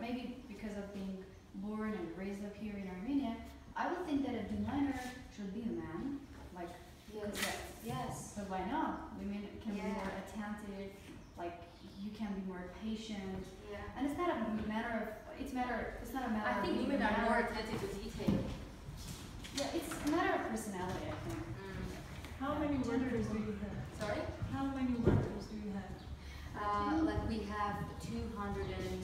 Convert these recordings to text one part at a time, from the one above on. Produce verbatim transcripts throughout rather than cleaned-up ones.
maybe because of being born and raised up here in Armenia, I would think that a deminer should be a man. Like, yes, yes. But why not? Women can yeah. be more attentive. Like, you can be more patient. Yeah. And it's not a matter of. It's matter. It's not a matter. I of think women are more attentive to detail. Yeah, it's a matter of personality, I think. Mm. How yeah. many workers do you have? Sorry? How many workers do you have? Uh, like we have two hundred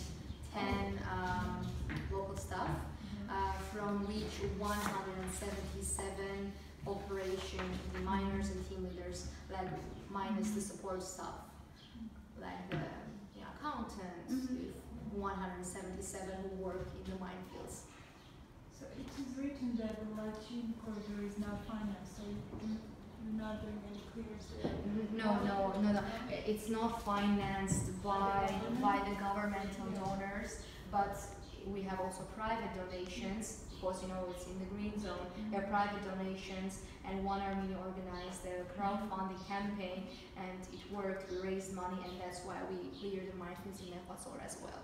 ten um, local staff, uh, from which one hundred seventy-seven operation deminers and team leaders, like minus the support staff, like the you know, accountants, mm-hmm. one hundred seventy-seven who work in the minefields. So it is written that the Lachin corridor is now financed, so you, you're not doing any clears there? No, no, no, no. It's not financed by by the governmental donors, but we have also private donations, because you know it's in the green zone. There are private donations, and One Armenia organized a crowdfunding campaign, and it worked. We raised money, and that's why we cleared the minefields in Ecuador as well.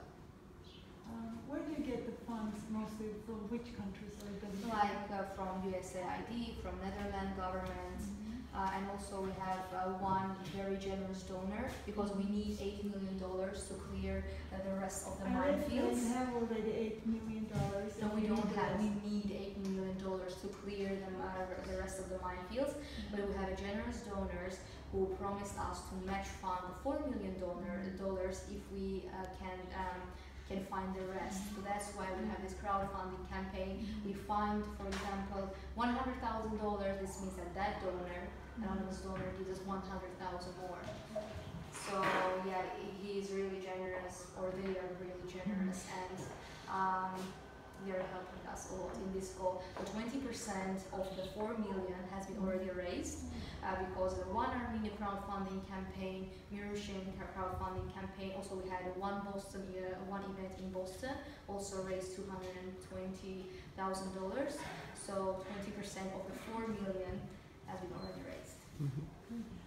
Um, where do you get the funds mostly from? Which countries are they? Like uh, from U S A I D, from Netherlands government, mm-hmm. uh, and also we have uh, one very generous donor, because we need eight million dollars to clear uh, the rest of the minefields. We have already eight million dollars. No, we don't have. We need eight million dollars to clear the, uh, the rest of the minefields. Mm-hmm. But we have a generous donors who promised us to match fund four million dollars if we uh, can. Um, can find the rest. So that's why we have this crowdfunding campaign. We find, for example, one hundred thousand dollars. This means that that donor, anonymous donor, gives us one hundred thousand more. So yeah, he is really generous, or they are really generous, and um, they are helping us a lot in this goal. But twenty percent of the four million has been already raised uh, because of the One Armenia crowdfunding campaign, Mirushin crowdfunding campaign. Also, we had one Boston, uh, one event in Boston, also raised two hundred twenty thousand dollars. So twenty percent of the four million has been already raised. Mm-hmm.